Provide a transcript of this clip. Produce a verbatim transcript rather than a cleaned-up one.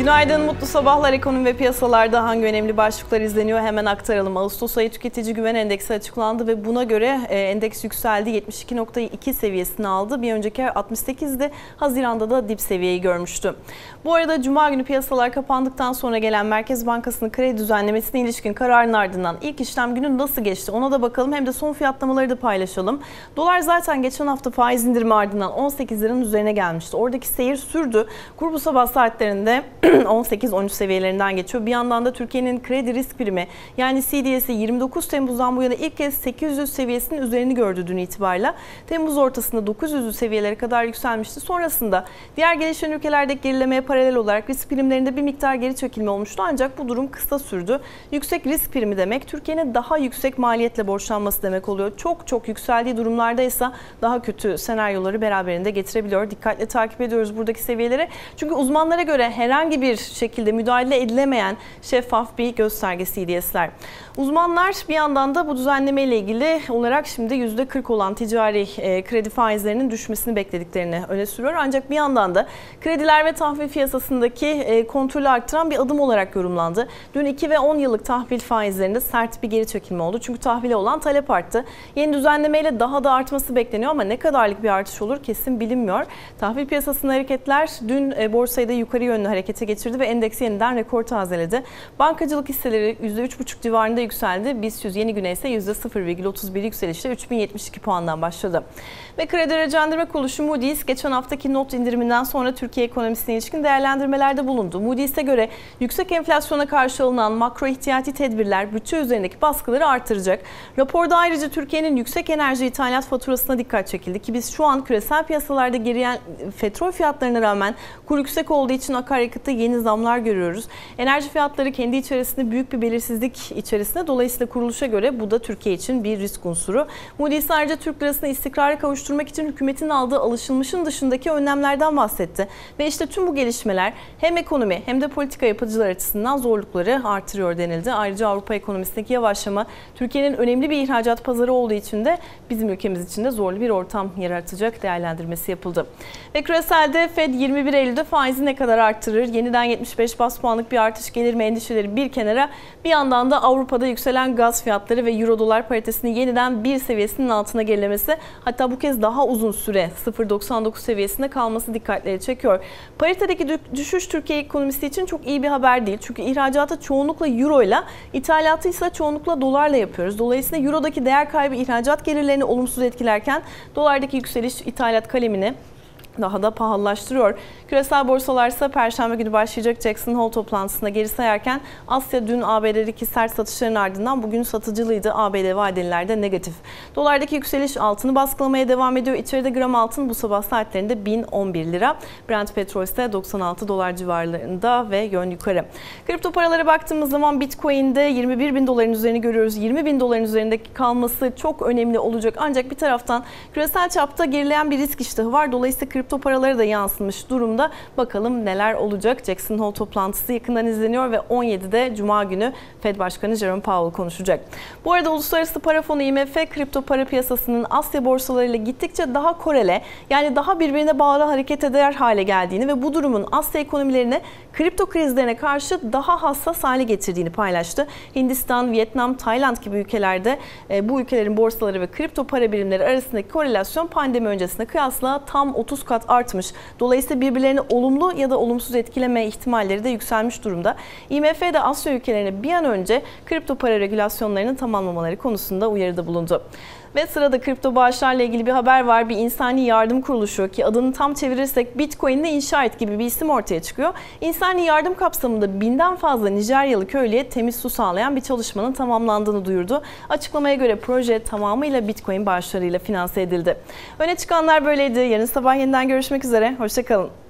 Günaydın, mutlu sabahlar. Ekonomi ve piyasalarda hangi önemli başlıklar izleniyor hemen aktaralım. Ağustos ayı tüketici güven endeksi açıklandı ve buna göre endeks yükseldi. yetmiş iki nokta iki seviyesini aldı. Bir önceki ay altmış sekizdi. Haziran'da da dip seviyeyi görmüştü. Bu arada Cuma günü piyasalar kapandıktan sonra gelen Merkez Bankası'nın kredi düzenlemesine ilişkin kararın ardından ilk işlem günü nasıl geçti ona da bakalım. Hem de son fiyatlamaları da paylaşalım. Dolar zaten geçen hafta faiz indirimi ardından on sekiz liranın üzerine gelmişti. Oradaki seyir sürdü. Kur bu sabah saatlerinde on sekiz on üç seviyelerinden geçiyor. Bir yandan da Türkiye'nin kredi risk primi yani C D S'i yirmi dokuz Temmuz'dan bu yana ilk kez sekiz yüz seviyesinin üzerini gördü dün itibariyle. Temmuz ortasında dokuz yüzlü seviyelere kadar yükselmişti. Sonrasında diğer gelişen ülkelerdeki gerilemeye paralel olarak risk primlerinde bir miktar geri çekilme olmuştu. Ancak bu durum kısa sürdü. Yüksek risk primi demek Türkiye'nin daha yüksek maliyetle borçlanması demek oluyor. Çok çok yükseldiği durumlarda ise daha kötü senaryoları beraberinde getirebiliyor. Dikkatle takip ediyoruz buradaki seviyeleri. Çünkü uzmanlara göre herhangi bir şekilde müdahale edilemeyen şeffaf bir gösterge C D S'ler. Uzmanlar bir yandan da bu düzenleme ile ilgili olarak şimdi yüzde kırk olan ticari e, kredi faizlerinin düşmesini beklediklerini öne sürüyor. Ancak bir yandan da krediler ve tahvil piyasasındaki e, kontrolü arttıran bir adım olarak yorumlandı. Dün iki ve on yıllık tahvil faizlerinde sert bir geri çekilme oldu. Çünkü tahvile olan talep arttı. Yeni düzenlemeyle daha da artması bekleniyor ama ne kadarlık bir artış olur kesin bilinmiyor. Tahvil piyasasında hareketler dün e, borsayı da yukarı yönlü harekete geçirdi ve endeksi yeniden rekor tazeledi. Bankacılık hisseleri yüzde üç buçuk civarında yükseldi. BIST yüz yeni güne ise yüzde sıfır virgül otuz bir yükselişle üç bin yetmiş iki puandan başladı. Ve kredi derecelendirme kuruluşu Moody's geçen haftaki not indiriminden sonra Türkiye ekonomisine ilişkin değerlendirmelerde bulundu. Moody's'e göre yüksek enflasyona karşı alınan makro ihtiyati tedbirler bütçe üzerindeki baskıları artıracak. Raporda ayrıca Türkiye'nin yüksek enerji ithalat faturasına dikkat çekildi ki biz şu an küresel piyasalarda geriyen petrol fiyatlarına rağmen kur yüksek olduğu için akaryakıtta yeni zamlar görüyoruz. Enerji fiyatları kendi içerisinde büyük bir belirsizlik içerisinde. Dolayısıyla kuruluşa göre bu da Türkiye için bir risk unsuru. Moody's ayrıca Türk lirasını istikrara kavuşturmak için hükümetin aldığı alışılmışın dışındaki önlemlerden bahsetti. Ve işte tüm bu gelişmeler hem ekonomi hem de politika yapıcılar açısından zorlukları artırıyor denildi. Ayrıca Avrupa ekonomisindeki yavaşlama Türkiye'nin önemli bir ihracat pazarı olduğu için de bizim ülkemiz için de zorlu bir ortam yaratacak değerlendirmesi yapıldı. Ve küreselde Fed yirmi bir Eylül'de faizi ne kadar arttırır? Yeniden yetmiş beş bas puanlık bir artış gelir mi endişeleri bir kenara, bir yandan da Avrupa'da yükselen gaz fiyatları ve euro dolar paritesinin yeniden bir seviyesinin altına gerilemesi, hatta bu kez daha uzun süre sıfır virgül doksan dokuz seviyesinde kalması dikkatleri çekiyor. Paritedeki düşüş Türkiye ekonomisi için çok iyi bir haber değil. Çünkü ihracatı çoğunlukla euro ile, ithalatı ise çoğunlukla dolarla yapıyoruz. Dolayısıyla eurodaki değer kaybı ihracat gelirlerini olumsuz etkilerken dolardaki yükseliş ithalat kalemini daha da pahalılaştırıyor. Küresel borsalar ise Perşembe günü başlayacak Jackson Hole toplantısına geri sayarken Asya dün A B D'deki sert satışların ardından bugün satıcılıydı. A B D vadelilerde negatif. Dolardaki yükseliş altını baskılamaya devam ediyor. İçeride gram altın bu sabah saatlerinde bin on bir lira. Brent petrol ise doksan altı dolar civarlarında ve yön yukarı. Kripto paralara baktığımız zaman Bitcoin'de yirmi bir bin doların üzerini görüyoruz. yirmi bin doların üzerindeki kalması çok önemli olacak. Ancak bir taraftan küresel çapta gerileyen bir risk iştahı var. Dolayısıyla kripto paraları da yansımış durumda. Bakalım neler olacak. Jackson Hole toplantısı yakından izleniyor ve on yedide Cuma günü Fed Başkanı Jerome Powell konuşacak. Bu arada Uluslararası Para Fonu I M F kripto para piyasasının Asya borsalarıyla gittikçe daha korele, yani daha birbirine bağlı hareket eder hale geldiğini ve bu durumun Asya ekonomilerine kripto krizlerine karşı daha hassas hale getirdiğini paylaştı. Hindistan, Vietnam, Tayland gibi ülkelerde bu ülkelerin borsaları ve kripto para birimleri arasındaki korelasyon pandemi öncesine kıyasla tam otuz kat artmış. Dolayısıyla birbirlerini olumlu ya da olumsuz etkileme ihtimalleri de yükselmiş durumda. I M F de Asya ülkelerine bir an önce kripto para regülasyonlarını tamamlamaları konusunda uyarıda bulundu. Ve sırada kripto bağışlarla ilgili bir haber var. Bir insani yardım kuruluşu ki adını tam çevirirsek Bitcoin'le inşa et gibi bir isim ortaya çıkıyor. İnsani yardım kapsamında binden fazla Nijeryalı köylüye temiz su sağlayan bir çalışmanın tamamlandığını duyurdu. Açıklamaya göre proje tamamıyla Bitcoin bağışlarıyla finanse edildi. Öne çıkanlar böyleydi. Yarın sabah yeniden görüşmek üzere. Hoşça kalın.